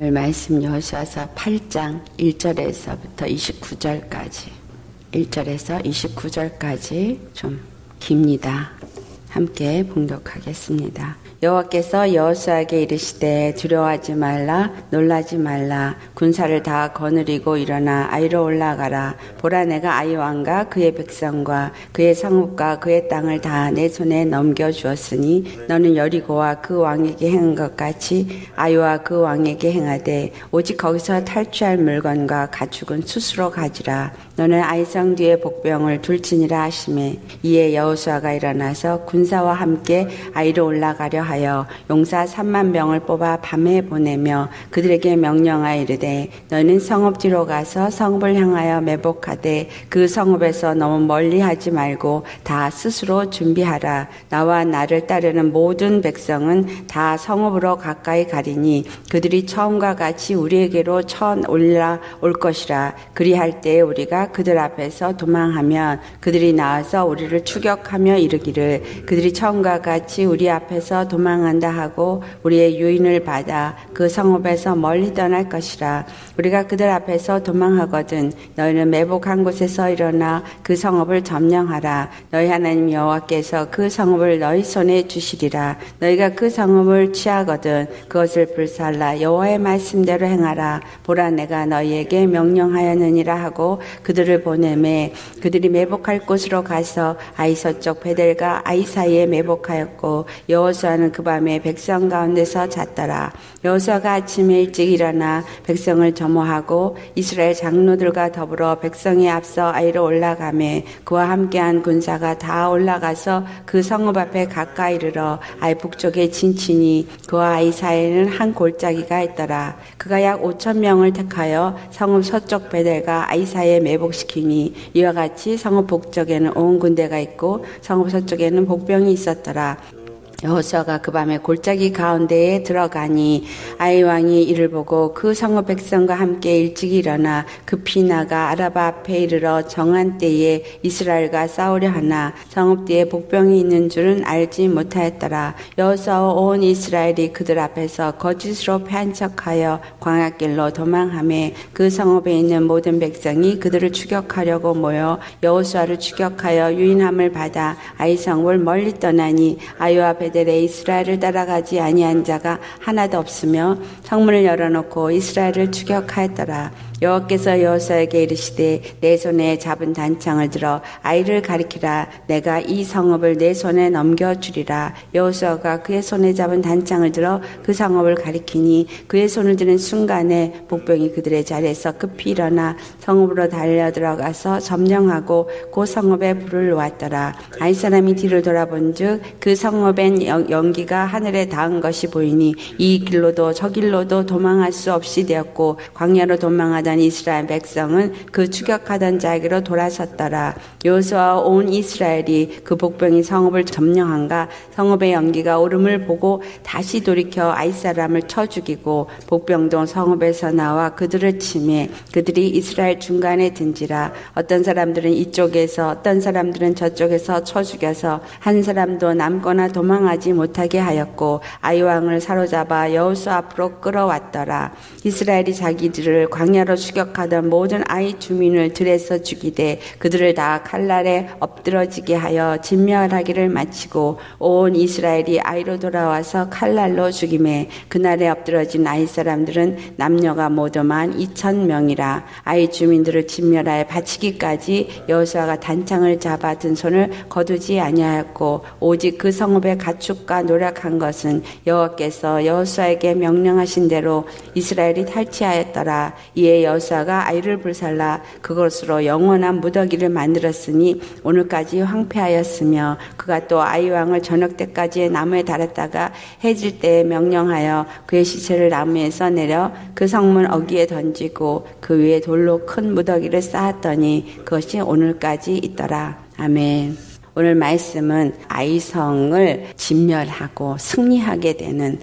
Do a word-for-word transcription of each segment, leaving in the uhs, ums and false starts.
말씀 여호수아서 팔 장 일 절에서부터 이십구 절까지 일 절에서 이십구 절까지 좀 깁니다. 함께 봉독하겠습니다. 여호와께서 여호수아에게 이르시되 두려워하지 말라 놀라지 말라 군사를 다 거느리고 일어나 아이로 올라가라. 보라 내가 아이 왕과 그의 백성과 그의 성읍과 그의 땅을 다 내 손에 넘겨주었으니 너는 여리고와 그 왕에게 행한 것 같이 아이와 그 왕에게 행하되 오직 거기서 탈취할 물건과 가축은 스스로 가지라. 너는 아이성 뒤에 복병을 둘지니라 하시매 이에 여호수아가 일어나서 군사와 함께 아이로 올라가려 하여 용사 삼만 명을 뽑아 밤에 보내며 그들에게 명령하여 이르되 너는 성읍 뒤로 가서 성읍을 향하여 매복하되 그 성읍에서 너무 멀리 하지 말고 다 스스로 준비하라. 나와 나를 따르는 모든 백성은 다 성읍으로 가까이 가리니 그들이 처음과 같이 우리에게로 천 올라올 것이라. 그리할 때에 우리가 그들 앞에서 도망하면 그들이 나와서 우리를 추격하며 이르기를 그들이 처음과 같이 우리 앞에서 도망한다 하고 우리의 유인을 받아 그 성읍에서 멀리 떠날 것이라. 우리가 그들 앞에서 도망하거든 너희는 매복한 곳에서 일어나 그 성읍을 점령하라. 너희 하나님 여호와께서 그 성읍을 너희 손에 주시리라. 너희가 그 성읍을 취하거든 그것을 불살라 여호와의 말씀대로 행하라. 보라 내가 너희에게 명령하였느니라 하고 그들을 보내매 그들이 매복할 곳으로 가서 아이 서쪽 베델과 아이 사이에 매복하였고 여호수아는 그 밤에 백성 가운데서 잤더라. 여호수아가 아침에 일찍 일어나 백성을 점호하고 이스라엘 장로들과 더불어 백성이 앞서 아이로 올라가매 그와 함께한 군사가 다 올라가서 그 성읍 앞에 가까이 이르러 아이 북쪽에 진치니 그와 아이 사이에는 한 골짜기가 있더라. 그가 약 오천 명을 택하여 성읍 서쪽 베델과 아이 사이에 매복시키니 이와 같이 성읍 북쪽에는 온 군대가 있고 성읍 서쪽에는 복병이 있었더라. 여호수아가 그 밤에 골짜기 가운데에 들어가니 아이 왕이 이를 보고 그 성읍 백성과 함께 일찍 일어나 급히 나가 아라바 앞에 이르러 정한 때에 이스라엘과 싸우려 하나 성읍 뒤에 복병이 있는 줄은 알지 못하였더라. 여호수아와 온 이스라엘이 그들 앞에서 거짓으로 패한 척하여 광야길로 도망하매 그 성읍에 있는 모든 백성이 그들을 추격하려고 모여 여호수아를 추격하여 유인함을 받아 아이 성읍을 멀리 떠나니 아이와 베델에 이스라엘을 따라가지 아니한 자가 하나도 없으며 성문을 열어놓고 이스라엘을 추격하였더라. 여호와께서 여호수아에게 이르시되 내 손에 잡은 단창을 들어 아이를 가리키라. 내가 이 성읍을 내 손에 넘겨주리라. 여호수아가 그의 손에 잡은 단창을 들어 그 성읍을 가리키니 그의 손을 드는 순간에 복병이 그들의 자리에서 급히 일어나 성읍으로 달려들어가서 점령하고 그 성읍에 불을 놓았더라. 아이 사람이 뒤를 돌아본 즉 그 성읍엔 연기가 하늘에 닿은 것이 보이니 이 길로도 저 길로도 도망할 수 없이 되었고 광야로 도망하다 이스라엘 백성은 그 추격하던 자에게로 돌아섰더라. 여호수아와 온 이스라엘이 그 복병이 성읍을 점령한가 성읍의 연기가 오름을 보고 다시 돌이켜 아이 사람을 쳐 죽이고 복병도 성읍에서 나와 그들을 치매 그들이 이스라엘 중간에 든지라. 어떤 사람들은 이쪽에서 어떤 사람들은 저쪽에서 쳐 죽여서 한 사람도 남거나 도망하지 못하게 하였고 아이 왕을 사로잡아 여호수아 앞으로 끌어왔더라. 이스라엘이 자기들을 광야로 추격하던 모든 아이 주민을 들에서 죽이되 그들을 다 칼날에 엎드러지게 하여 진멸하기를 마치고 온 이스라엘이 아이로 돌아와서 칼날로 죽이매 그날에 엎드러진 아이 사람들은 남녀가 모두 만 이천 명이라. 아이 주민들을 진멸하여 바치기까지 여호수아가 단창을 잡아 든 손을 거두지 아니하였고 오직 그 성읍의 가축과 노력한 것은 여호와께서 여호수아에게 명령하신 대로 이스라엘이 탈취하였더라. 이에 여호수아가 아이를 불살라 그것으로 영원한 무더기를 만들었으니 오늘까지 황폐하였으며 그가 또 아이 왕을 저녁 때까지 나무에 달았다가 해질 때에 명령하여 그의 시체를 나무에서 내려 그 성문 어귀에 던지고 그 위에 돌로 큰 무더기를 쌓았더니 그것이 오늘까지 있더라. 아멘. 오늘 말씀은 아이성을 진멸하고 승리하게 되는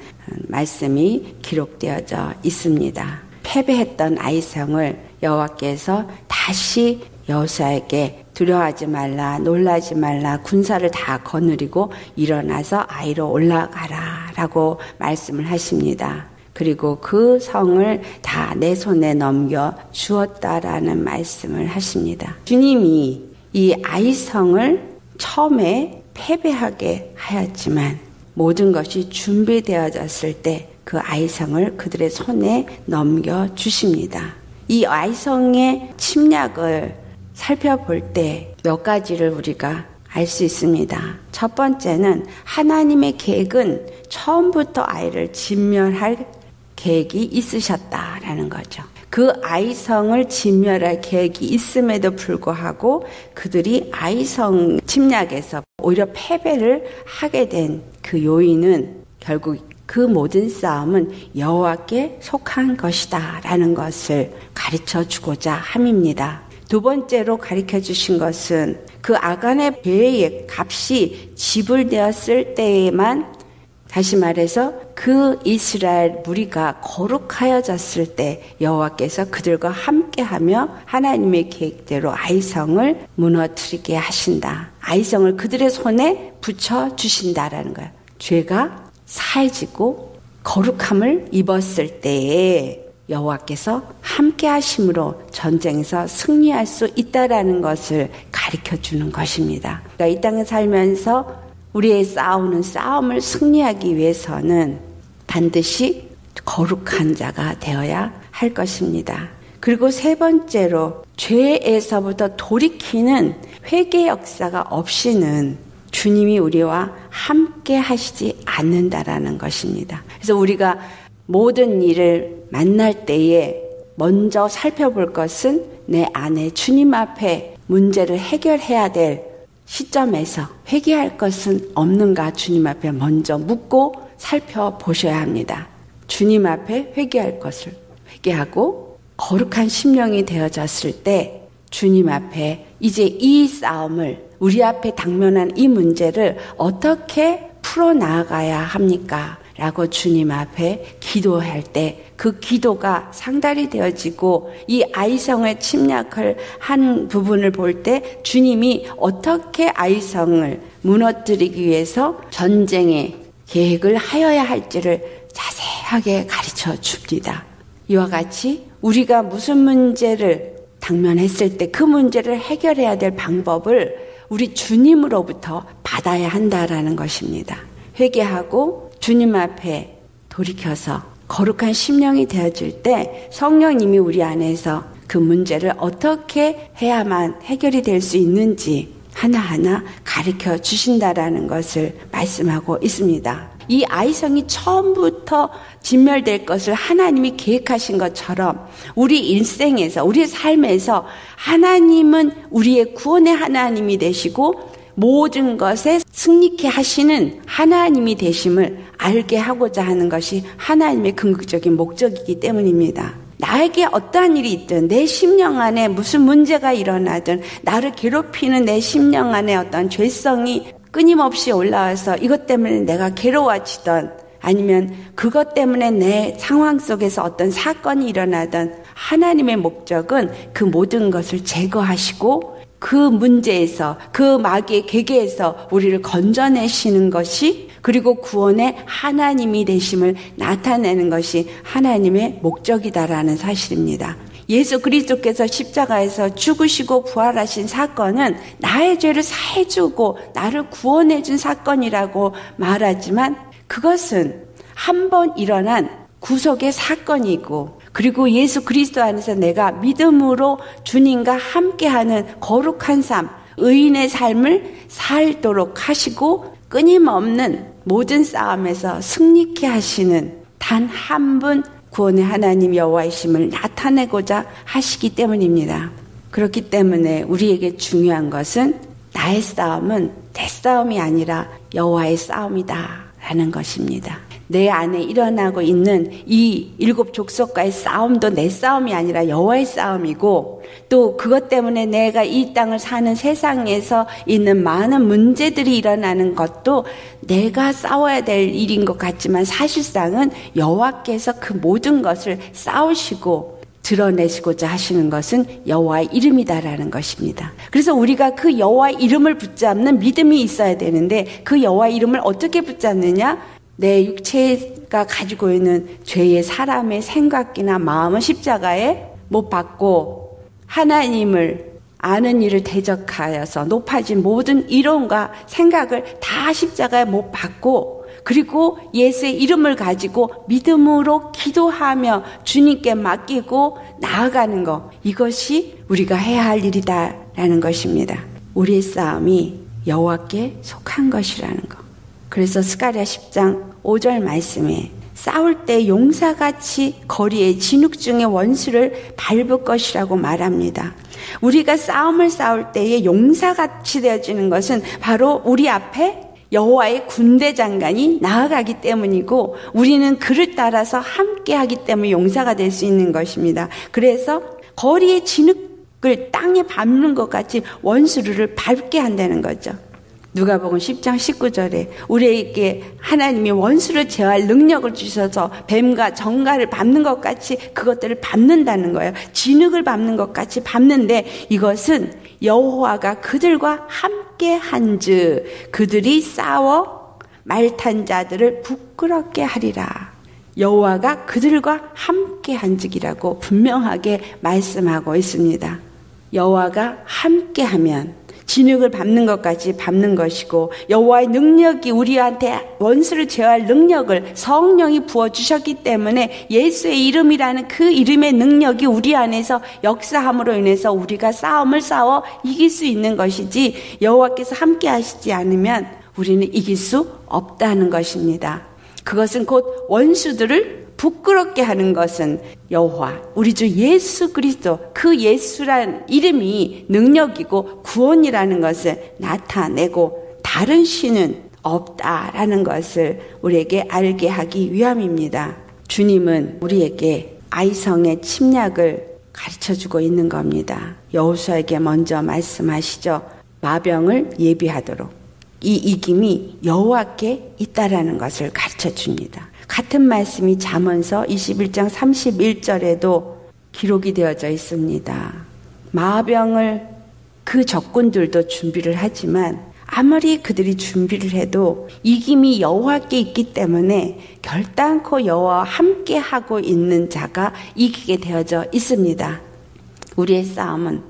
말씀이 기록되어져 있습니다. 패배했던 아이성을 여호와께서 다시 여호수아에게 두려워하지 말라 놀라지 말라 군사를 다 거느리고 일어나서 아이로 올라가라 라고 말씀을 하십니다. 그리고 그 성을 다 내 손에 넘겨 주었다라는 말씀을 하십니다. 주님이 이 아이성을 처음에 패배하게 하였지만 모든 것이 준비되어졌을 때 그 아이성을 그들의 손에 넘겨주십니다. 이 아이성의 침략을 살펴볼 때 몇 가지를 우리가 알 수 있습니다. 첫 번째는 하나님의 계획은 처음부터 아이를 진멸할 계획이 있으셨다라는 거죠. 그 아이성을 진멸할 계획이 있음에도 불구하고 그들이 아이성 침략에서 오히려 패배를 하게 된 그 요인은 결국 그 모든 싸움은 여호와께 속한 것이다라는 것을 가르쳐 주고자 함입니다. 두 번째로 가르쳐 주신 것은 그 아간의 배의 값이 지불되었을 때에만, 다시 말해서 그 이스라엘 무리가 거룩하여졌을 때 여호와께서 그들과 함께하며 하나님의 계획대로 아이성을 무너뜨리게 하신다. 아이성을 그들의 손에 붙여주신다라는 거예요. 죄가 사해지고 거룩함을 입었을 때에 여호와께서 함께 하심으로 전쟁에서 승리할 수 있다라는 것을 가르쳐주는 것입니다. 그러니까 이 땅에 살면서 우리의 싸우는 싸움을 승리하기 위해서는 반드시 거룩한 자가 되어야 할 것입니다. 그리고 세 번째로 죄에서부터 돌이키는 회개 역사가 없이는 주님이 우리와 함께 하시지 않는다라는 것입니다. 그래서 우리가 모든 일을 만날 때에 먼저 살펴볼 것은 내 안에 주님 앞에 문제를 해결해야 될 시점에서 회개할 것은 없는가 주님 앞에 먼저 묻고 살펴보셔야 합니다. 주님 앞에 회개할 것을 회개하고 거룩한 심령이 되어졌을 때 주님 앞에 이제 이 싸움을, 우리 앞에 당면한 이 문제를 어떻게 풀어나가야 합니까? 라고 주님 앞에 기도할 때 그 기도가 상달이 되어지고 이 아이성의 침략을 한 부분을 볼 때 주님이 어떻게 아이성을 무너뜨리기 위해서 전쟁의 계획을 하여야 할지를 자세하게 가르쳐 줍니다. 이와 같이 우리가 무슨 문제를 당면했을 때 그 문제를 해결해야 될 방법을 우리 주님으로부터 받아야 한다라는 것입니다. 회개하고 주님 앞에 돌이켜서 거룩한 심령이 되어질 때 성령님이 우리 안에서 그 문제를 어떻게 해야만 해결이 될 수 있는지 하나하나 가르쳐 주신다라는 것을 말씀하고 있습니다. 이 아이성이 처음부터 진멸될 것을 하나님이 계획하신 것처럼 우리 일생에서, 우리의 삶에서 하나님은 우리의 구원의 하나님이 되시고 모든 것에 승리케 하시는 하나님이 되심을 알게 하고자 하는 것이 하나님의 궁극적인 목적이기 때문입니다. 나에게 어떠한 일이 있든 내 심령 안에 무슨 문제가 일어나든 나를 괴롭히는 내 심령 안에 어떤 죄성이 끊임없이 올라와서 이것 때문에 내가 괴로워지던 아니면 그것 때문에 내 상황 속에서 어떤 사건이 일어나던 하나님의 목적은 그 모든 것을 제거하시고 그 문제에서 그 마귀의 계계에서 우리를 건져내시는 것이 그리고 구원의 하나님이 되심을 나타내는 것이 하나님의 목적이다라는 사실입니다. 예수 그리스도께서 십자가에서 죽으시고 부활하신 사건은 나의 죄를 사해주고 나를 구원해준 사건이라고 말하지만 그것은 한 번 일어난 구속의 사건이고 그리고 예수 그리스도 안에서 내가 믿음으로 주님과 함께하는 거룩한 삶, 의인의 삶을 살도록 하시고 끊임없는 모든 싸움에서 승리케 하시는 단 한 분 구원의 하나님 여호와이심을 나타내고자 하시기 때문입니다. 그렇기 때문에 우리에게 중요한 것은 나의 싸움은 내 싸움이 아니라 여호와의 싸움이다라는 것입니다. 내 안에 일어나고 있는 이 일곱 족속과의 싸움도 내 싸움이 아니라 여호와의 싸움이고 또 그것 때문에 내가 이 땅을 사는 세상에서 있는 많은 문제들이 일어나는 것도 내가 싸워야 될 일인 것 같지만 사실상은 여호와께서 그 모든 것을 싸우시고 드러내시고자 하시는 것은 여호와의 이름이다라는 것입니다. 그래서 우리가 그 여호와의 이름을 붙잡는 믿음이 있어야 되는데 그 여호와의 이름을 어떻게 붙잡느냐? 내 육체가 가지고 있는 죄의 사람의 생각이나 마음은 십자가에 못 박고 하나님을 아는 일을 대적하여서 높아진 모든 이론과 생각을 다 십자가에 못 박고 그리고 예수의 이름을 가지고 믿음으로 기도하며 주님께 맡기고 나아가는 것, 이것이 우리가 해야 할 일이다라는 것입니다. 우리의 싸움이 여호와께 속한 것이라는 것. 그래서 스가랴 십 장 오 절 말씀에 싸울 때 용사같이 거리에 진흙 중에 원수를 밟을 것이라고 말합니다. 우리가 싸움을 싸울 때에 용사같이 되어지는 것은 바로 우리 앞에 여호와의 군대 장관이 나아가기 때문이고 우리는 그를 따라서 함께하기 때문에 용사가 될 수 있는 것입니다. 그래서 거리에 진흙을 땅에 밟는 것 같이 원수를 밟게 한다는 거죠. 누가복음 십 장 십구 절에 우리에게 하나님이 원수를 제어할 능력을 주셔서 뱀과 정갈을 밟는 것 같이 그것들을 밟는다는 거예요. 진흙을 밟는 것 같이 밟는데 이것은 여호와가 그들과 함께 한즉 그들이 싸워 말탄 자들을 부끄럽게 하리라. 여호와가 그들과 함께 한즉이라고 분명하게 말씀하고 있습니다. 여호와가 함께하면 진흙을 밟는 것까지 밟는 것이고 여호와의 능력이 우리한테 원수를 제어할 능력을 성령이 부어주셨기 때문에 예수의 이름이라는 그 이름의 능력이 우리 안에서 역사함으로 인해서 우리가 싸움을 싸워 이길 수 있는 것이지 여호와께서 함께 하시지 않으면 우리는 이길 수 없다는 것입니다. 그것은 곧 원수들을 부끄럽게 하는 것은 여호와 우리 주 예수 그리스도 그 예수란 이름이 능력이고 구원이라는 것을 나타내고 다른 신은 없다라는 것을 우리에게 알게 하기 위함입니다. 주님은 우리에게 아이성의 침략을 가르쳐주고 있는 겁니다. 여호수아에게 먼저 말씀하시죠. 마병을 예비하도록 이 이김이 여호와께 있다라는 것을 가르쳐줍니다. 같은 말씀이 잠언서 이십일 장 삼십일 절에도 기록이 되어져 있습니다. 마병을 그 적군들도 준비를 하지만 아무리 그들이 준비를 해도 이김이 여호와께 있기 때문에 결단코 여호와와 함께 하고 있는 자가 이기게 되어져 있습니다. 우리의 싸움은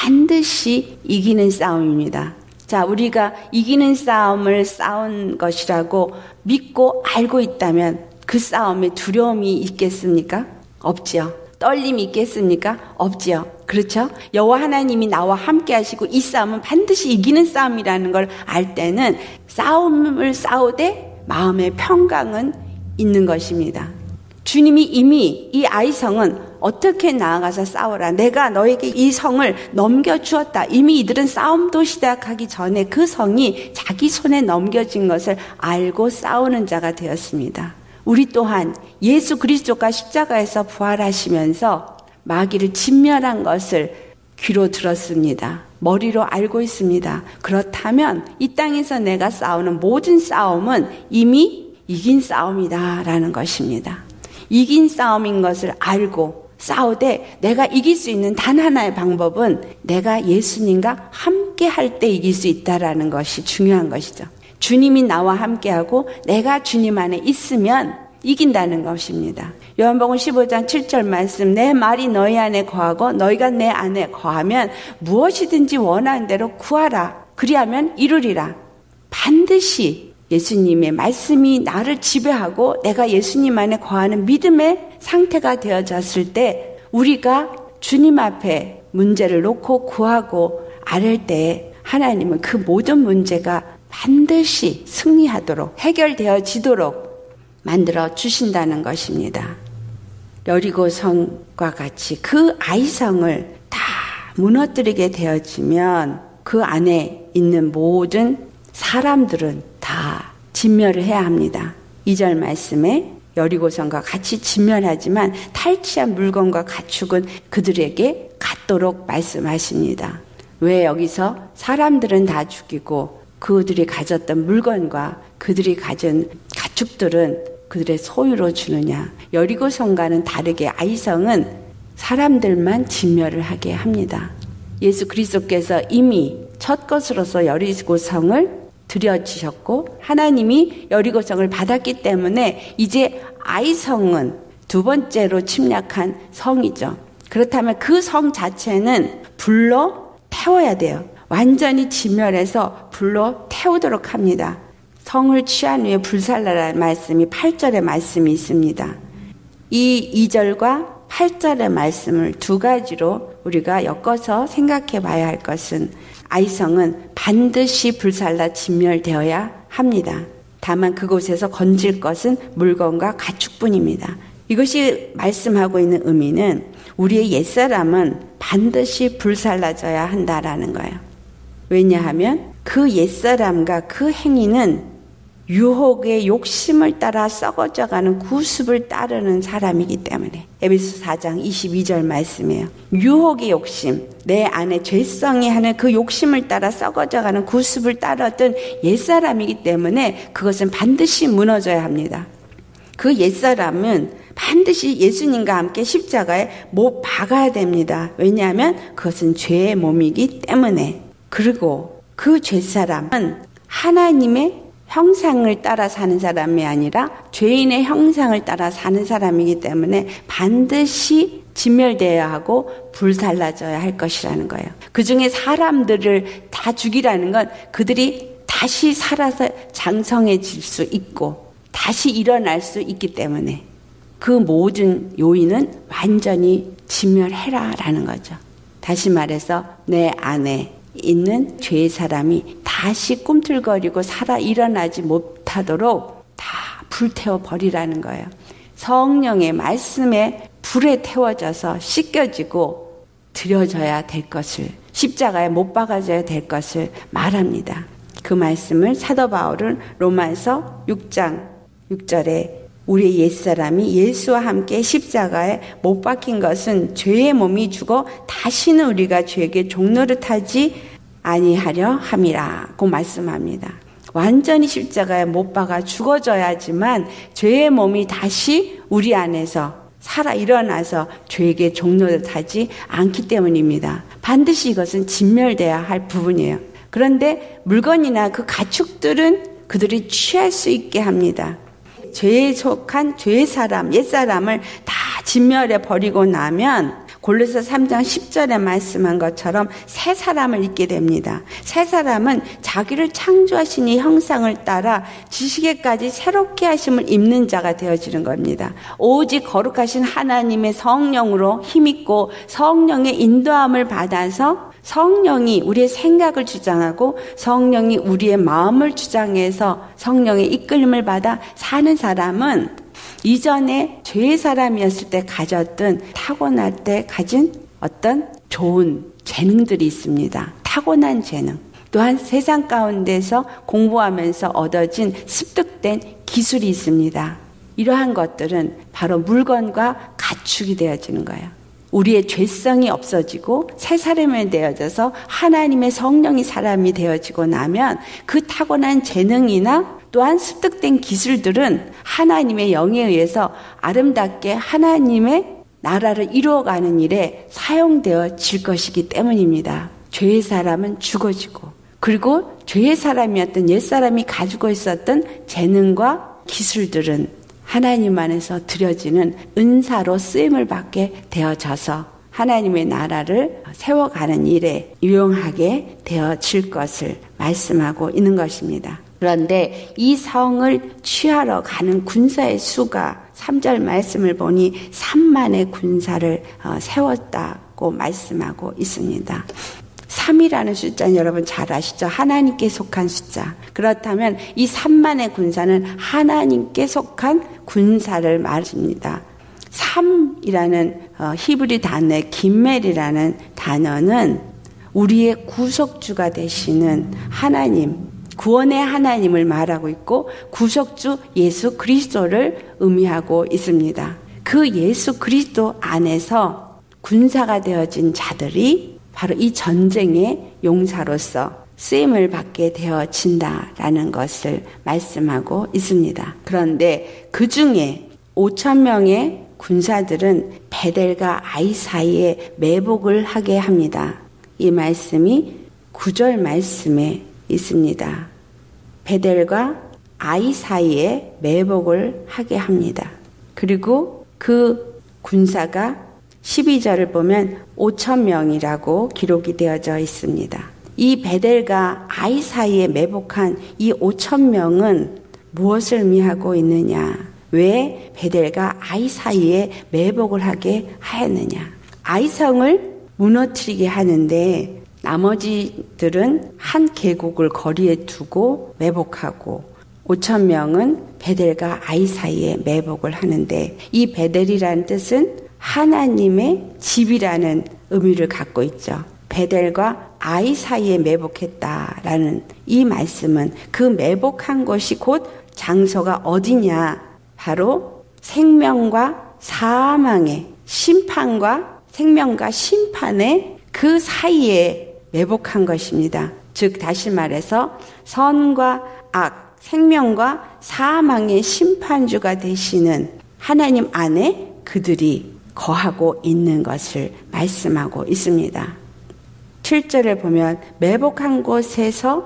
반드시 이기는 싸움입니다. 자, 우리가 이기는 싸움을 싸운 것이라고 믿고 알고 있다면 그 싸움에 두려움이 있겠습니까? 없지요. 떨림이 있겠습니까? 없지요. 그렇죠? 여호와 하나님이 나와 함께 하시고 이 싸움은 반드시 이기는 싸움이라는 걸 알 때는 싸움을 싸우되 마음의 평강은 있는 것입니다. 주님이 이미 이 아이성은 어떻게 나아가서 싸워라. 내가 너에게 이 성을 넘겨주었다. 이미 이들은 싸움도 시작하기 전에 그 성이 자기 손에 넘겨진 것을 알고 싸우는 자가 되었습니다. 우리 또한 예수 그리스도가 십자가에서 부활하시면서 마귀를 진멸한 것을 귀로 들었습니다. 머리로 알고 있습니다. 그렇다면 이 땅에서 내가 싸우는 모든 싸움은 이미 이긴 싸움이다라는 것입니다. 이긴 싸움인 것을 알고 싸우되 내가 이길 수 있는 단 하나의 방법은 내가 예수님과 함께 할 때 이길 수 있다라는 것이 중요한 것이죠. 주님이 나와 함께하고 내가 주님 안에 있으면 이긴다는 것입니다. 요한복음 십오 장 칠 절 말씀 내 말이 너희 안에 거하고 너희가 내 안에 거하면 무엇이든지 원하는 대로 구하라. 그리하면 이루리라. 반드시 예수님의 말씀이 나를 지배하고 내가 예수님 안에 거하는 믿음의 상태가 되어졌을 때 우리가 주님 앞에 문제를 놓고 구하고 아랠 때 하나님은 그 모든 문제가 반드시 승리하도록 해결되어지도록 만들어 주신다는 것입니다. 여리고성과 같이 그 아이성을 다 무너뜨리게 되어지면 그 안에 있는 모든 사람들은 다 진멸을 해야 합니다. 이 절 말씀에 여리고성과 같이 진멸하지만 탈취한 물건과 가축은 그들에게 갖도록 말씀하십니다. 왜 여기서 사람들은 다 죽이고 그들이 가졌던 물건과 그들이 가진 가축들은 그들의 소유로 주느냐. 여리고성과는 다르게 아이성은 사람들만 진멸을 하게 합니다. 예수 그리스도께서 이미 첫 것으로서 여리고성을 드려지셨고 하나님이 여리고성을 받았기 때문에 이제 아이성은 두 번째로 침략한 성이죠. 그렇다면 그 성 자체는 불로 태워야 돼요. 완전히 진멸해서 불로 태우도록 합니다. 성을 취한 후에 불살라라는 말씀이 팔 절의 말씀이 있습니다. 이 이 절과 팔 절의 말씀을 두 가지로 우리가 엮어서 생각해 봐야 할 것은 아이성은 반드시 불살라 진멸되어야 합니다. 다만 그곳에서 건질 것은 물건과 가축뿐입니다. 이것이 말씀하고 있는 의미는 우리의 옛사람은 반드시 불살라져야 한다라는 거예요. 왜냐하면 그 옛사람과 그 행위는 유혹의 욕심을 따라 썩어져가는 구습을 따르는 사람이기 때문에 에베소 사 장 이십이 절 말씀이에요. 유혹의 욕심, 내 안에 죄성이 하는 그 욕심을 따라 썩어져가는 구습을 따르던 옛사람이기 때문에 그것은 반드시 무너져야 합니다. 그 옛사람은 반드시 예수님과 함께 십자가에 못 박아야 됩니다. 왜냐하면 그것은 죄의 몸이기 때문에. 그리고 그 죄사람은 하나님의 형상을 따라 사는 사람이 아니라 죄인의 형상을 따라 사는 사람이기 때문에 반드시 진멸되어야 하고 불살라져야 할 것이라는 거예요. 그 중에 사람들을 다 죽이라는 건 그들이 다시 살아서 장성해질 수 있고 다시 일어날 수 있기 때문에 그 모든 요인은 완전히 진멸해라라는 거죠. 다시 말해서 내 안에 있는 죄의 사람이 다시 꿈틀거리고 살아 일어나지 못하도록 다 불태워 버리라는 거예요. 성령의 말씀에 불에 태워져서 씻겨지고 드려져야 될 것을, 십자가에 못 박아져야 될 것을 말합니다. 그 말씀을 사도 바울은 로마서 육 장 육 절에 우리의 옛사람이 예수와 함께 십자가에 못 박힌 것은 죄의 몸이 죽어 다시는 우리가 죄에게 종노릇하지 아니하려 함이라고 말씀합니다. 완전히 십자가에 못 박아 죽어져야지만 죄의 몸이 다시 우리 안에서 살아 일어나서 죄에게 종노릇하지 않기 때문입니다. 반드시 이것은 진멸돼야 할 부분이에요. 그런데 물건이나 그 가축들은 그들이 취할 수 있게 합니다. 죄에 속한 죄의 사람, 옛사람을 다 진멸해 버리고 나면 골로새 삼 장 십 절에 말씀한 것처럼 새 사람을 입게 됩니다. 새 사람은 자기를 창조하신 이 형상을 따라 지식에까지 새롭게 하심을 입는 자가 되어지는 겁니다. 오직 거룩하신 하나님의 성령으로 힘입고 성령의 인도함을 받아서 성령이 우리의 생각을 주장하고 성령이 우리의 마음을 주장해서 성령의 이끌림을 받아 사는 사람은 이전에 죄의 사람이었을 때 가졌던 타고날 때 가진 어떤 좋은 재능들이 있습니다. 타고난 재능. 또한 세상 가운데서 공부하면서 얻어진 습득된 기술이 있습니다. 이러한 것들은 바로 물건과 가축이 되어지는 거예요. 우리의 죄성이 없어지고 새 사람이 되어져서 하나님의 성령이 사람이 되어지고 나면 그 타고난 재능이나 또한 습득된 기술들은 하나님의 영에 의해서 아름답게 하나님의 나라를 이루어가는 일에 사용되어질 것이기 때문입니다. 죄의 사람은 죽어지고 그리고 죄의 사람이었던 옛사람이 가지고 있었던 재능과 기술들은 하나님 안에서 드려지는 은사로 쓰임을 받게 되어져서 하나님의 나라를 세워가는 일에 유용하게 되어질 것을 말씀하고 있는 것입니다. 그런데 이 성을 취하러 가는 군사의 수가 삼 절 말씀을 보니 삼만의 군사를 세웠다고 말씀하고 있습니다. 삼이라는 숫자는 여러분 잘 아시죠? 하나님께 속한 숫자. 그렇다면 이 삼만의 군사는 하나님께 속한 군사를 말합니다. 삼이라는 히브리 단어의 김멜이라는 단어는 우리의 구속주가 되시는 하나님, 구원의 하나님을 말하고 있고 구속주 예수 그리스도를 의미하고 있습니다. 그 예수 그리스도 안에서 군사가 되어진 자들이 바로 이 전쟁의 용사로서 쓰임을 받게 되어진다라는 것을 말씀하고 있습니다. 그런데 그 중에 오천 명의 군사들은 베델과 아이 사이에 매복을 하게 합니다. 이 말씀이 구 절 말씀에 있습니다. 베델과 아이 사이에 매복을 하게 합니다. 그리고 그 군사가 십이 절을 보면 오천 명이라고 기록이 되어져 있습니다. 이 베델과 아이 사이에 매복한 이 오천 명은 무엇을 의미하고 있느냐? 왜 베델과 아이 사이에 매복을 하게 하였느냐? 아이성을 무너뜨리게 하는데 나머지들은 한 계곡을 거리에 두고 매복하고 오천 명은 베델과 아이 사이에 매복을 하는데 이 베델이라는 뜻은 하나님의 집이라는 의미를 갖고 있죠. 베델과 아이 사이에 매복했다라는 이 말씀은 그 매복한 곳이 곧 장소가 어디냐? 바로 생명과 사망의 심판과 생명과 심판의 그 사이에 매복한 것입니다. 즉 다시 말해서 선과 악, 생명과 사망의 심판주가 되시는 하나님 안에 그들이 거하고 있는 것을 말씀하고 있습니다. 칠 절에 보면 매복한 곳에서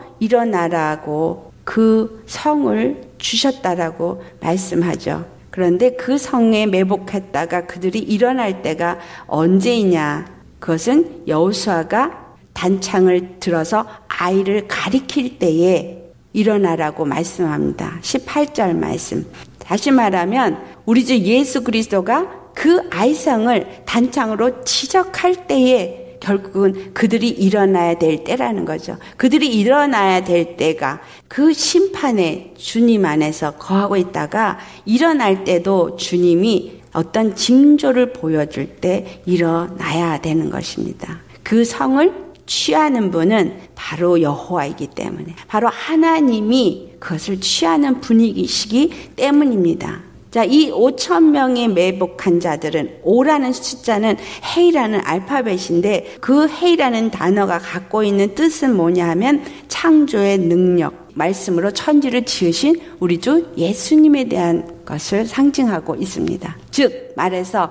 일어나라고 그 성을 주셨다라고 말씀하죠. 그런데 그 성에 매복했다가 그들이 일어날 때가 언제이냐? 그것은 여호수아가 단창을 들어서 아이를 가리킬 때에 일어나라고 말씀합니다. 십팔 절 말씀. 다시 말하면 우리 주 예수 그리스도가 그 아이성을 단창으로 치적할 때에 결국은 그들이 일어나야 될 때라는 거죠. 그들이 일어나야 될 때가 그 심판에 주님 안에서 거하고 있다가 일어날 때도 주님이 어떤 징조를 보여줄 때 일어나야 되는 것입니다. 그 성을 취하는 분은 바로 여호와이기 때문에 바로 하나님이 그것을 취하는 분이시기 때문입니다. 자, 이 오천 명의 매복한 자들은 오라는 숫자는 헤이라는 알파벳인데 그 헤이라는 단어가 갖고 있는 뜻은 뭐냐 하면 창조의 능력, 말씀으로 천지를 지으신 우리 주 예수님에 대한 것을 상징하고 있습니다. 즉 말해서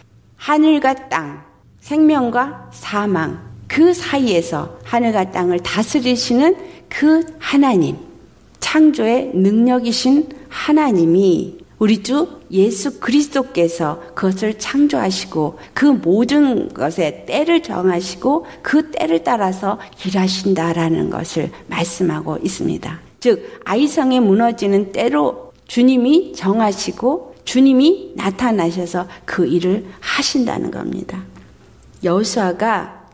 하늘과 땅, 생명과 사망 그 사이에서 하늘과 땅을 다스리시는 그 하나님, 창조의 능력이신 하나님이 우리 주 예수 그리스도께서 그것을 창조하시고 그 모든 것에 때를 정하시고 그 때를 따라서 일하신다라는 것을 말씀하고 있습니다. 즉 아이성에 무너지는 때로 주님이 정하시고 주님이 나타나셔서 그 일을 하신다는 겁니다. 여호수아가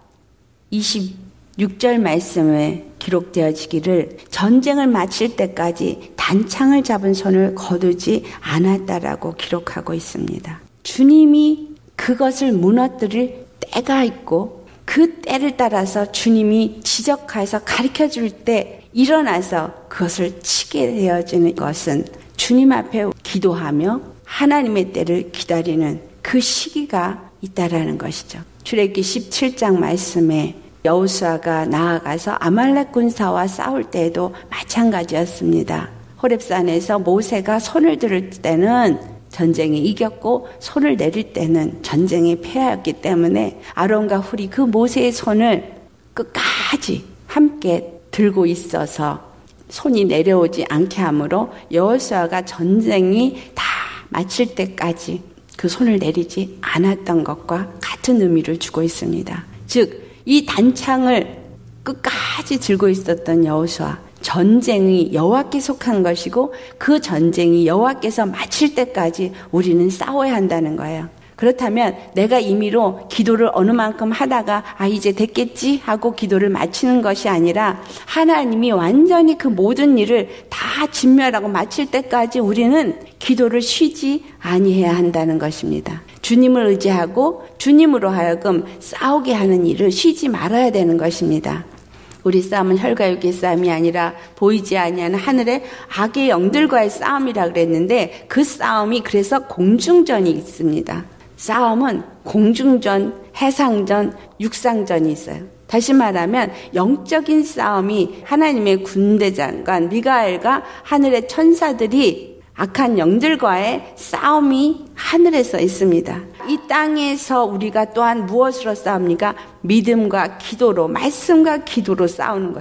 이십육 절 말씀에 기록되어지기를 전쟁을 마칠 때까지 단창을 잡은 손을 거두지 않았다라고 기록하고 있습니다. 주님이 그것을 무너뜨릴 때가 있고 그 때를 따라서 주님이 지적해서 가르쳐줄 때 일어나서 그것을 치게 되어지는 것은 주님 앞에 기도하며 하나님의 때를 기다리는 그 시기가 있다라는 것이죠. 출애굽기 십칠 장 말씀에 여호수아가 나아가서 아말렉 군사와 싸울 때에도 마찬가지였습니다. 호렙산에서 모세가 손을 들을 때는 전쟁에 이겼고 손을 내릴 때는 전쟁에 패하였기 때문에 아론과 훌이 그 모세의 손을 끝까지 함께 들고 있어서 손이 내려오지 않게 하므로 여호수아가 전쟁이 다 마칠 때까지 그 손을 내리지 않았던 것과 같은 의미를 주고 있습니다. 즉 이 단창을 끝까지 들고 있었던 여호수아, 전쟁이 여호와께 속한 것이고 그 전쟁이 여호와께서 마칠 때까지 우리는 싸워야 한다는 거예요. 그렇다면 내가 임의로 기도를 어느 만큼 하다가 아 이제 됐겠지 하고 기도를 마치는 것이 아니라 하나님이 완전히 그 모든 일을 다 진멸하고 마칠 때까지 우리는 기도를 쉬지 아니해야 한다는 것입니다. 주님을 의지하고 주님으로 하여금 싸우게 하는 일을 쉬지 말아야 되는 것입니다. 우리 싸움은 혈과 육의 싸움이 아니라 보이지 아니하는 하늘의 악의 영들과의 싸움이라 그랬는데 그 싸움이 그래서 공중전이 있습니다. 싸움은 공중전, 해상전, 육상전이 있어요. 다시 말하면 영적인 싸움이 하나님의 군대장관 미가엘과 하늘의 천사들이 악한 영들과의 싸움이 하늘에서 있습니다. 이 땅에서 우리가 또한 무엇으로 싸웁니까? 믿음과 기도로, 말씀과 기도로 싸우는 거예요.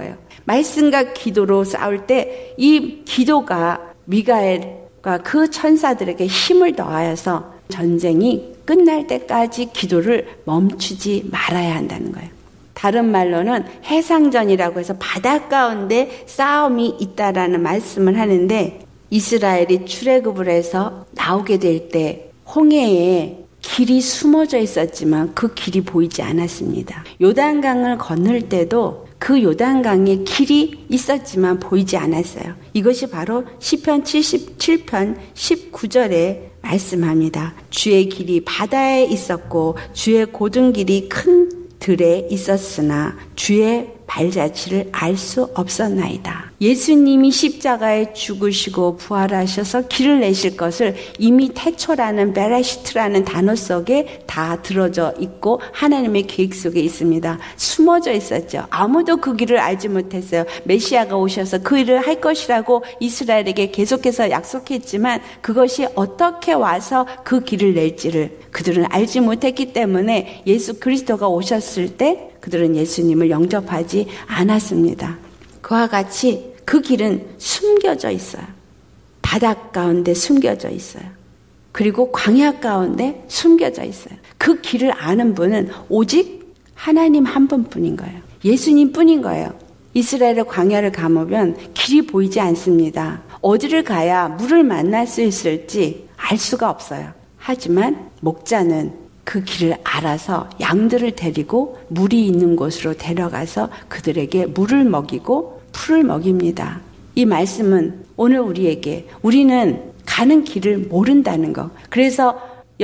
말씀과 기도로 싸울 때 이 기도가 미가엘과 그 천사들에게 힘을 더하여서 전쟁이 끝날 때까지 기도를 멈추지 말아야 한다는 거예요. 다른 말로는 해상전이라고 해서 바다 가운데 싸움이 있다라는 말씀을 하는데, 이스라엘이 출애굽을 해서 나오게 될 때 홍해에 길이 숨어져 있었지만 그 길이 보이지 않았습니다. 요단강을 건널 때도 그 요단강에 길이 있었지만 보이지 않았어요. 이것이 바로 시편 칠십칠 편 십구 절에 말씀합니다. 주의 길이 바다에 있었고 주의 고든 길이 큰 들에 있었으나 주의 발자취를 알 수 없었나이다. 예수님이 십자가에 죽으시고 부활하셔서 길을 내실 것을 이미 태초라는 베레시트라는 단어 속에 다 들어져 있고 하나님의 계획 속에 있습니다. 숨어져 있었죠. 아무도 그 길을 알지 못했어요. 메시아가 오셔서 그 일을 할 것이라고 이스라엘에게 계속해서 약속했지만 그것이 어떻게 와서 그 길을 낼지를 그들은 알지 못했기 때문에 예수 그리스도가 오셨을 때 그들은 예수님을 영접하지 않았습니다. 그와 같이 그 길은 숨겨져 있어요. 바닷 가운데 숨겨져 있어요. 그리고 광야 가운데 숨겨져 있어요. 그 길을 아는 분은 오직 하나님 한 분뿐인 거예요. 예수님 뿐인 거예요. 이스라엘의 광야를 가보면 길이 보이지 않습니다. 어디를 가야 물을 만날 수 있을지 알 수가 없어요. 하지만 목자는 그 길을 알아서 양들을 데리고 물이 있는 곳으로 데려가서 그들에게 물을 먹이고 풀을 먹입니다. 이 말씀은 오늘 우리에게 우리는 가는 길을 모른다는 거. 그래서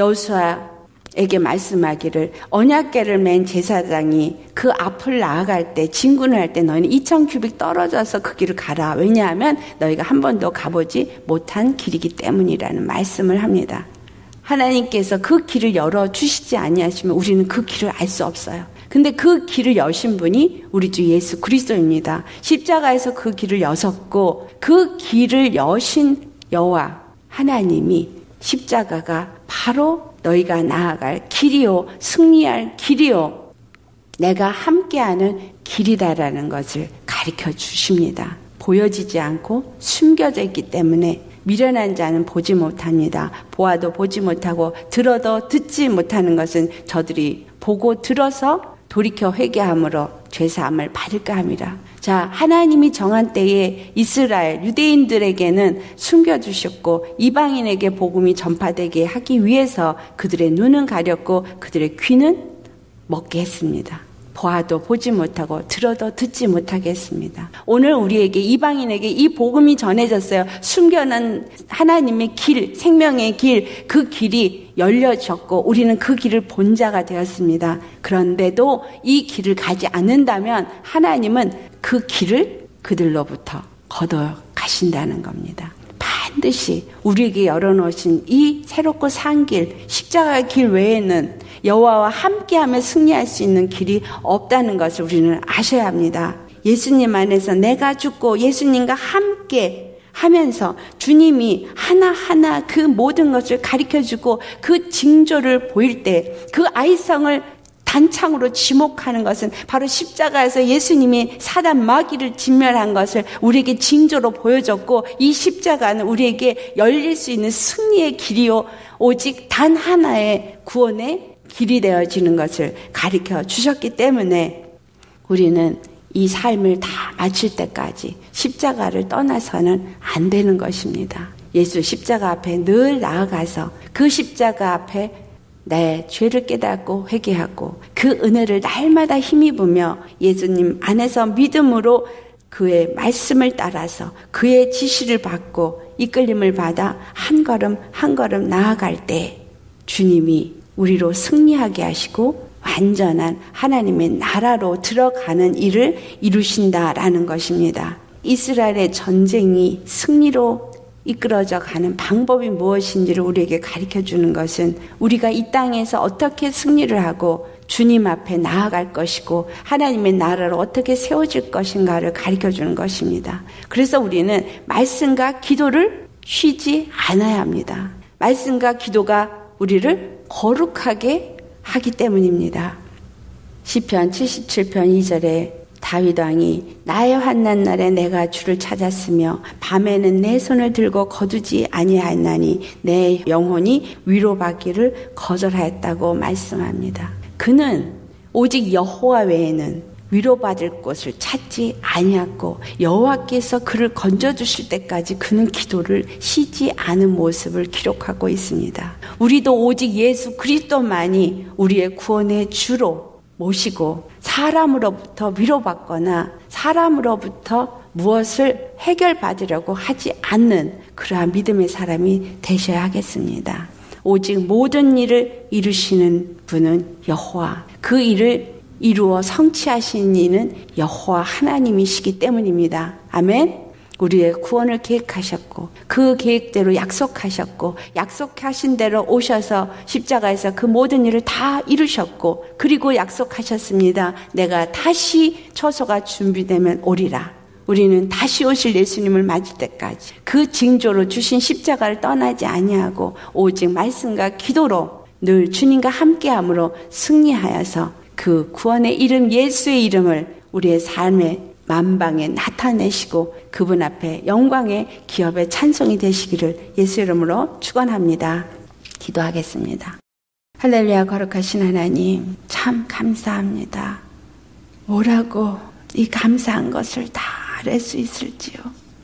여호수아에게 말씀하기를 언약궤를 맨 제사장이 그 앞을 나아갈 때 진군을 할 때 너희는 이천 규빗 떨어져서 그 길을 가라. 왜냐하면 너희가 한 번도 가보지 못한 길이기 때문이라는 말씀을 합니다. 하나님께서 그 길을 열어주시지 아니하시면 우리는 그 길을 알 수 없어요. 근데 그 길을 여신 분이 우리 주 예수 그리스도입니다. 십자가에서 그 길을 여셨고 그 길을 여신 여호와 하나님이 십자가가 바로 너희가 나아갈 길이요 승리할 길이요 내가 함께하는 길이다라는 것을 가르쳐 주십니다. 보여지지 않고 숨겨져 있기 때문에 미련한 자는 보지 못합니다. 보아도 보지 못하고 들어도 듣지 못하는 것은 저들이 보고 들어서 돌이켜 회개함으로 죄사함을 받을까 함이라. 자, 하나님이 정한 때에 이스라엘 유대인들에게는 숨겨주셨고 이방인에게 복음이 전파되게 하기 위해서 그들의 눈은 가렸고 그들의 귀는 먹게 했습니다. 보아도 보지 못하고 들어도 듣지 못하게 했습니다. 오늘 우리에게 이방인에게 이 복음이 전해졌어요. 숨겨놓은 하나님의 길, 생명의 길, 그 길이 열려졌고 우리는 그 길을 본 자가 되었습니다. 그런데도 이 길을 가지 않는다면 하나님은 그 길을 그들로부터 걷어 가신다는 겁니다. 반드시 우리에게 열어놓으신 이 새롭고 산 길, 십자가의 길 외에는 여호와와 함께하며 승리할 수 있는 길이 없다는 것을 우리는 아셔야 합니다. 예수님 안에서 내가 죽고 예수님과 함께 하면서 주님이 하나하나 그 모든 것을 가르쳐주고 그 징조를 보일 때 그 아이성을 단창으로 지목하는 것은 바로 십자가에서 예수님이 사단 마귀를 진멸한 것을 우리에게 징조로 보여줬고 이 십자가는 우리에게 열릴 수 있는 승리의 길이요 오직 단 하나의 구원의 길이 되어지는 것을 가르쳐 주셨기 때문에 우리는 이 삶을 다 마칠 때까지 십자가를 떠나서는 안 되는 것입니다. 예수 십자가 앞에 늘 나아가서 그 십자가 앞에 내 죄를 깨닫고 회개하고 그 은혜를 날마다 힘입으며 예수님 안에서 믿음으로 그의 말씀을 따라서 그의 지시를 받고 이끌림을 받아 한 걸음 한 걸음 나아갈 때 주님이 우리로 승리하게 하시고 완전한 하나님의 나라로 들어가는 일을 이루신다라는 것입니다. 이스라엘의 전쟁이 승리로 이끌어져 가는 방법이 무엇인지를 우리에게 가르쳐주는 것은 우리가 이 땅에서 어떻게 승리를 하고 주님 앞에 나아갈 것이고 하나님의 나라로 어떻게 세워질 것인가를 가르쳐주는 것입니다. 그래서 우리는 말씀과 기도를 쉬지 않아야 합니다. 말씀과 기도가 우리를 거룩하게 하기 때문입니다. 시편 칠십칠 편 이 절에 다윗 왕이 나의 환난 날에 내가 주를 찾았으며 밤에는 내 손을 들고 거두지 아니하였나니 내 영혼이 위로받기를 거절하였다고 말씀합니다. 그는 오직 여호와 외에는 위로받을 곳을 찾지 아니하고 여호와께서 그를 건져주실 때까지 그는 기도를 쉬지 않은 모습을 기록하고 있습니다. 우리도 오직 예수 그리스도만이 우리의 구원의 주로 모시고 사람으로부터 위로받거나 사람으로부터 무엇을 해결받으려고 하지 않는 그러한 믿음의 사람이 되셔야 하겠습니다. 오직 모든 일을 이루시는 분은 여호와, 그 일을 이루어 성취하신 이는 여호와 하나님이시기 때문입니다. 아멘. 우리의 구원을 계획하셨고 그 계획대로 약속하셨고 약속하신 대로 오셔서 십자가에서 그 모든 일을 다 이루셨고 그리고 약속하셨습니다. 내가 다시 처소가 준비되면 오리라. 우리는 다시 오실 예수님을 맞을 때까지 그 징조로 주신 십자가를 떠나지 아니하고 오직 말씀과 기도로 늘 주님과 함께함으로 승리하여서 그 구원의 이름 예수의 이름을 우리의 삶의 만방에 나타내시고 그분 앞에 영광의 기업의 찬송이 되시기를 예수 이름으로 축원합니다. 기도하겠습니다. 할렐루야. 거룩하신 하나님 참 감사합니다. 뭐라고 이 감사한 것을 다 알 수 있을지요.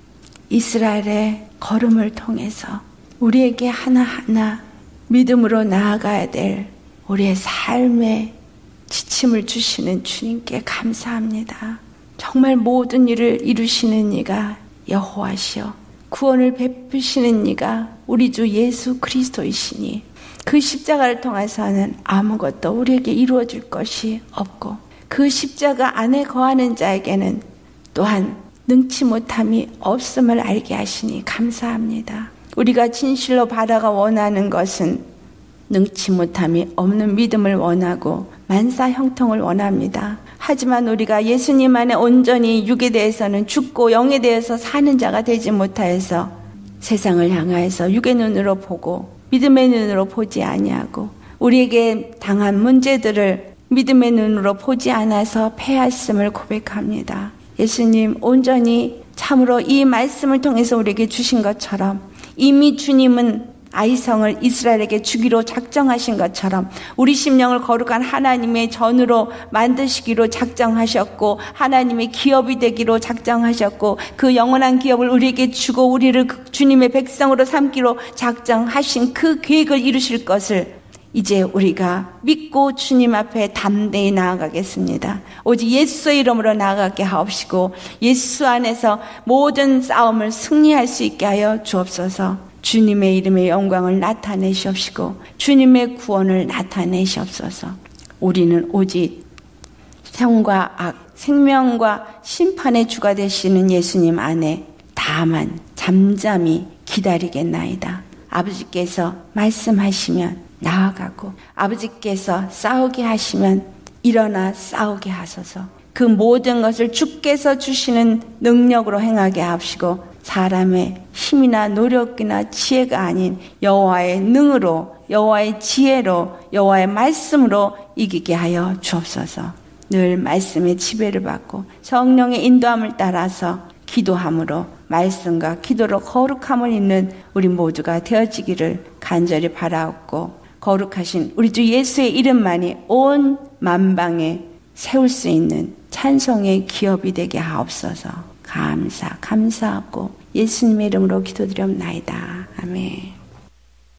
이스라엘의 걸음을 통해서 우리에게 하나하나 믿음으로 나아가야 될 우리의 삶의 지침을 주시는 주님께 감사합니다. 정말 모든 일을 이루시는 이가 여호와시여 구원을 베푸시는 이가 우리 주 예수 그리스도이시니 그 십자가를 통해서는 아무것도 우리에게 이루어질 것이 없고 그 십자가 안에 거하는 자에게는 또한 능치 못함이 없음을 알게 하시니 감사합니다. 우리가 진실로 바라가 원하는 것은 능치 못함이 없는 믿음을 원하고 만사 형통을 원합니다. 하지만 우리가 예수님 안에 온전히 육에 대해서는 죽고 영에 대해서 사는 자가 되지 못하여서 세상을 향하여서 육의 눈으로 보고 믿음의 눈으로 보지 아니하고 우리에게 당한 문제들을 믿음의 눈으로 보지 않아서 패했음을 고백합니다. 예수님 온전히 참으로 이 말씀을 통해서 우리에게 주신 것처럼 이미 주님은 아이성을 이스라엘에게 주기로 작정하신 것처럼 우리 심령을 거룩한 하나님의 전으로 만드시기로 작정하셨고 하나님의 기업이 되기로 작정하셨고 그 영원한 기업을 우리에게 주고 우리를 주님의 백성으로 삼기로 작정하신 그 계획을 이루실 것을 이제 우리가 믿고 주님 앞에 담대히 나아가겠습니다. 오직 예수의 이름으로 나아가게 하옵시고 예수 안에서 모든 싸움을 승리할 수 있게 하여 주옵소서. 주님의 이름의 영광을 나타내시옵시고 주님의 구원을 나타내시옵소서. 우리는 오직 생과 악, 생명과 심판의 주가 되시는 예수님 안에 다만 잠잠히 기다리겠나이다. 아버지께서 말씀하시면 나아가고 아버지께서 싸우게 하시면 일어나 싸우게 하소서. 그 모든 것을 주께서 주시는 능력으로 행하게 하시고 사람의 힘이나 노력이나 지혜가 아닌 여호와의 능으로 여호와의 지혜로 여호와의 말씀으로 이기게 하여 주옵소서. 늘 말씀의 지배를 받고 성령의 인도함을 따라서 기도함으로 말씀과 기도로 거룩함을 입는 우리 모두가 되어지기를 간절히 바라옵고 거룩하신 우리 주 예수의 이름만이 온 만방에 세울 수 있는 찬송의 기업이 되게 하옵소서. 감사 감사하고 예수님의 이름으로 기도드리옵나이다. 아멘.